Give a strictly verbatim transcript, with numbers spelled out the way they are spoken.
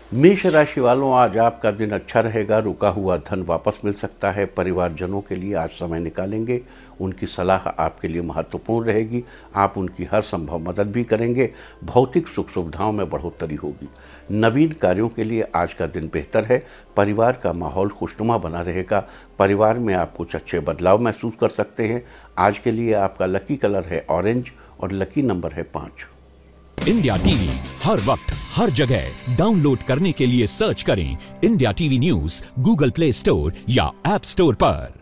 मेष राशि वालों, आज आपका दिन अच्छा रहेगा। रुका हुआ धन वापस मिल सकता है। परिवारजनों के लिए आज समय निकालेंगे। उनकी सलाह आपके लिए महत्वपूर्ण रहेगी। आप उनकी हर संभव मदद भी करेंगे। भौतिक सुख सुविधाओं में बढ़ोतरी होगी। नवीन कार्यों के लिए आज का दिन बेहतर है। परिवार का माहौल खुशनुमा बना रहेगा। परिवार में आप कुछ अच्छे बदलाव महसूस कर सकते हैं। आज के लिए आपका लकी कलर है ऑरेंज और लकी नंबर है पाँच। इंडिया टीवी हर वक्त हर जगह डाउनलोड करने के लिए सर्च करें India TV news Google Play Store या ऐप स्टोर पर।